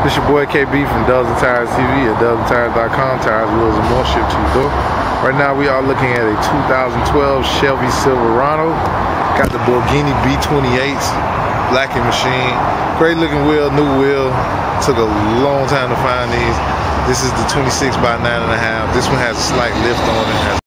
This your boy KB from Dubs and Tires TV at dubsandtires.com. Tires, wheels, and more shipped to your door. Right now we are looking at a 2012 Chevy Silverado. Got the Borghini B28s, blacking machine. Great looking wheel, new wheel. Took a long time to find these. This is the 26 by 9.5. This one has a slight lift on it.